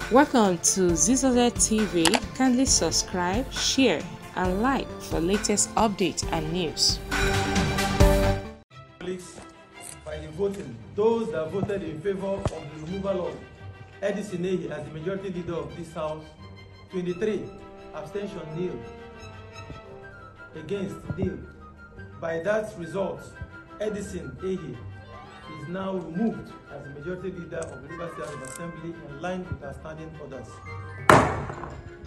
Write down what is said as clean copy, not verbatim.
Welcome to Zisodel TV. Kindly subscribe, share, and like for latest updates and news. By the voting, those that voted in favor of the removal of Edison Ehie as the majority leader of this House, 23, abstention nil, against nil. By that result, Edison Ehie is now removed as the majority leader of the River State Assembly in line with our standing orders.